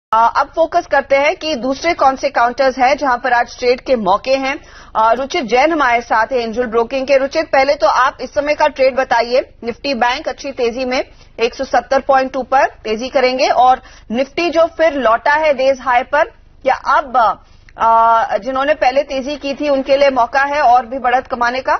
अब फोकस करते हैं कि दूसरे कौन से काउंटर्स हैं जहां पर आज ट्रेड के मौके हैं। रुचित जैन हमारे साथ है एंजल ब्रोकिंग के। रुचित, पहले तो आप इस समय का ट्रेड बताइए। निफ्टी बैंक अच्छी तेजी में 170 पॉइंट ऊपर तेजी करेंगे और निफ्टी जो फिर लौटा है डेज हाई पर, क्या अब जिन्होंने पहले तेजी की थी उनके लिए मौका है और भी बढ़त कमाने का?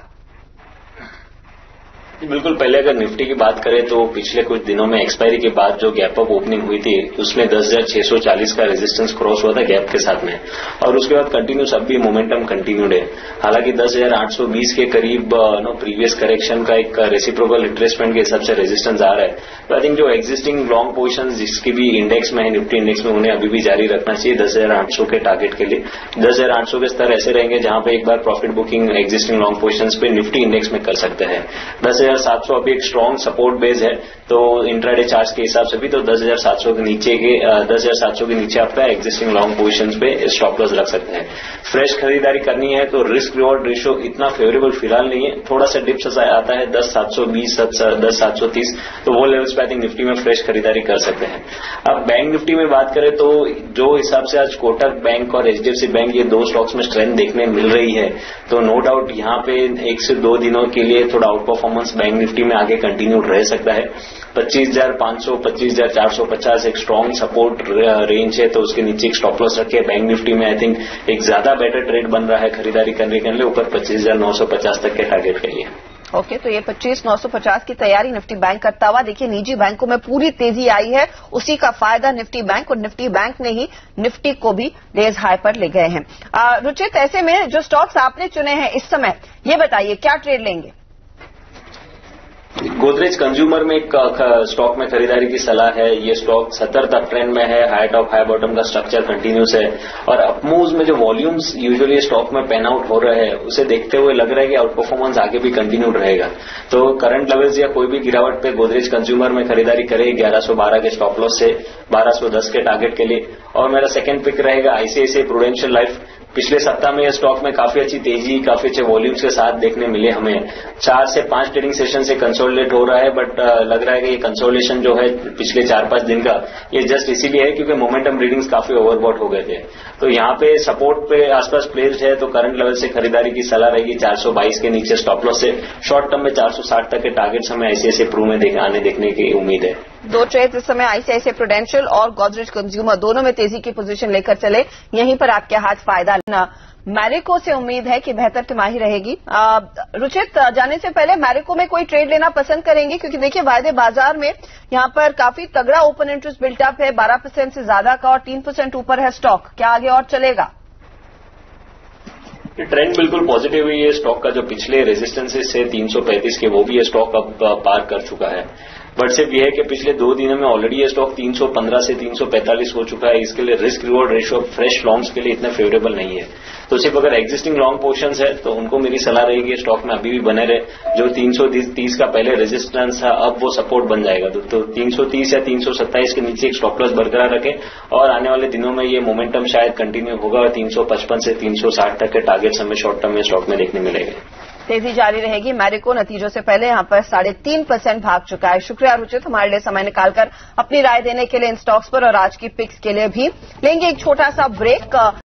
बिल्कुल। पहले अगर निफ्टी की बात करें तो पिछले कुछ दिनों में एक्सपायरी के बाद जो गैप अप ओपनिंग हुई थी उसमें 10,640 का रेजिस्टेंस क्रॉस हुआ था गैप के साथ में, और उसके बाद कंटिन्यूस अब भी मोमेंटम कंटिन्यूड है। हालांकि 10,820 के करीब प्रीवियस करेक्शन का एक रेसिप्रोकल रिट्रेसमेंट के हिसाब से रेजिस्टेंस आ रहा है। तो आई थिंक जो एक्जिस्टिंग लॉन्ग पोजिशन जिसकी भी इंडेक्स में है, निफ्टी इंडेक्स में, उन्हें अभी भी जारी रखना चाहिए 10,800 के टारगेट के लिए। 10,800 के स्तर ऐसे रहेंगे जहां पे एक बार profit booking existing long position पे निफ्टी इंडेक्स में कर सकते हैं। 10,700 अभी एक स्ट्रॉन्ग सपोर्ट बेस है, तो इंट्राडे चार्ट के हिसाब से भी तो 10,700 के नीचे आपका एक्जिस्टिंग लॉन्ग पोजीशंस पे स्टॉप लॉस रख सकते हैं। फ्रेश खरीदारी करनी है तो रिस्क रिवॉर्ड रेशियो इतना फेवरेबल फिलहाल नहीं है, थोड़ा सा डिप्स आता है 10,720 10,730, तो वो लेवल्स पे आई थिंक निफ्टी में फ्रेश खरीदारी कर सकते हैं। अब बैंक निफ्टी में बात करें तो जो हिसाब से आज कोटक बैंक और एचडीएफसी बैंक ये दो स्टॉक्स में स्ट्रेंथ देखने मिल रही है, तो नो डाउट यहां पे 1 से 2 दिनों के लिए थोड़ा आउट परफॉर्मेंस बैंक निफ्टी में आगे कंटिन्यू रह सकता है। 25,500 25,450 एक स्ट्रॉन्ग सपोर्ट रेंज है, तो उसके नीचे एक स्टॉप लॉस रखे बैंक निफ्टी में। आई थिंक एक ज्यादा बेटर ट्रेड बन रहा है खरीदारी करने के लिए ऊपर 25,950 तक के टारगेट के लिए। ओके, तो ये 25,950 की तैयारी निफ्टी बैंक करता हुआ। देखिए, निजी बैंकों में पूरी तेजी आई है, उसी का फायदा निफ्टी बैंक, और निफ्टी बैंक ने ही निफ्टी को भी डेज हाई पर ले गए हैं। रुचित, ऐसे में जो स्टॉक्स आपने चुने हैं इस समय, ये बताइए क्या ट्रेड लेंगे? गोदरेज कंज्यूमर में एक स्टॉक में खरीदारी की सलाह है। ये स्टॉक 70 तक ट्रेंड में है, हाई टॉप हाई बॉटम का स्ट्रक्चर कंटिन्यूस है, और अपमूव्स में जो वॉल्यूम्स यूजुअली स्टॉक में पैन आउट हो रहे हैं उसे देखते हुए लग रहा है कि आउट परफॉर्मेंस आगे भी कंटिन्यूड रहेगा। तो करंट लेवल्स या कोई भी गिरावट पे गोदरेज कंज्यूमर में खरीदारी करे 1112 के स्टॉप लॉस से 1210 के टारगेट के लिए। और मेरा सेकंड पिक रहेगा आईसीआईसीआई प्रूडेंशियल लाइफ। पिछले सप्ताह में यह स्टॉक में काफी अच्छी तेजी, काफी अच्छे वॉल्यूम्स के साथ देखने मिले हमें। 4 से 5 ट्रेडिंग सेशन से कंसोलिडेट हो रहा है, बट लग रहा है कि ये कंसोलिडेशन जो है पिछले 4-5 दिन का, ये जस्ट इसीलिए है क्योंकि मोमेंटम रीडिंग्स काफी ओवरबॉट हो गए थे। तो यहाँ पे सपोर्ट पे आसपास प्लेस्ड है, तो करंट लेवल से खरीदारी की सलाह रहेगी 422 के नीचे स्टॉप लॉस से। शॉर्ट टर्म में 460 तक के टारगेट्स हमें आईसीआईसीआई प्रू में देखने की उम्मीद है। दो ट्रेड इस समय आईसीआईसीआई प्रूडेंशियल और गोदरेज कंज्यूमर दोनों में तेजी की पोजीशन लेकर चले, यहीं पर आपके हाथ फायदा लेना। मैरिको से उम्मीद है कि बेहतर तिमाही रहेगी। रुचित, जाने से पहले मैरिको में कोई ट्रेड लेना पसंद करेंगे? क्योंकि देखिए, वायदे बाजार में यहां पर काफी तगड़ा ओपन इंटरेस्ट बिल्टअप है, 12% से ज्यादा का, और 3% ऊपर है स्टॉक। क्या आगे और चलेगा? ट्रेंड बिल्कुल पॉजिटिव है। ये स्टॉक का जो पिछले रेजिस्टेंसेस है 335 के, वो भी ये स्टॉक अब पार कर चुका है। बट सिर्फ यह है कि पिछले 2 दिनों में ऑलरेडी ये स्टॉक 315 से 345 हो चुका है। इसके लिए risk reward ratio fresh longs के लिए इतना फेवरेबल नहीं है। तो सिर्फ अगर एक्जिस्टिंग लॉन्ग पोर्शंस है तो उनको मेरी सलाह रहेगी स्टॉक में अभी भी बने रहे। जो 330 का पहले रेजिस्टेंस था, अब वो सपोर्ट बन जाएगा। तो 330 या 327 के नीचे एक स्टॉप लॉस बरकरार रखें, और आने वाले दिनों में ये मोमेंटम शायद कंटिन्यू होगा और 355 से 360 तक के टारगेट्स हमें शॉर्ट टर्म में स्टॉक में देखने मिलेंगे। तेजी जारी रहेगी। मैरिको नतीजों से पहले यहां पर 3.5% भाग चुका है। शुक्रिया रुचित, हमारे लिए समय निकालकर अपनी राय देने के लिए इन स्टॉक्स पर, और आज की पिक्स के लिए भी। लेंगे एक छोटा सा ब्रेक।